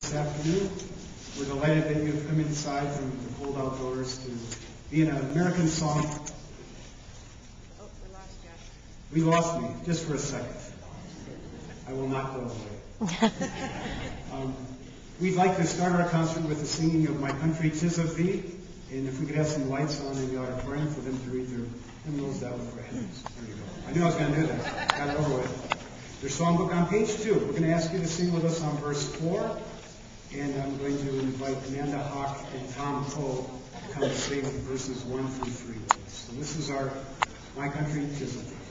this afternoon. We're delighted that you've come inside from the cold outdoors to be in an American song. Oh, we lost Jeff. We lost me, just for a second. I will not go away. We'd like to start our concert with the singing of My Country 'Tis of Thee, and if we could have some lights on in the auditorium for them to read their hymnals, that would be great. There you go. I knew I was going to do that. Got it over with. Their songbook on page 2. We're going to ask you to sing with us on verse 4, and I'm going to invite Amanda Hawk and Tom Poe to come sing verses 1 through 3 with us. So this is our My Country 'Tis of Thee.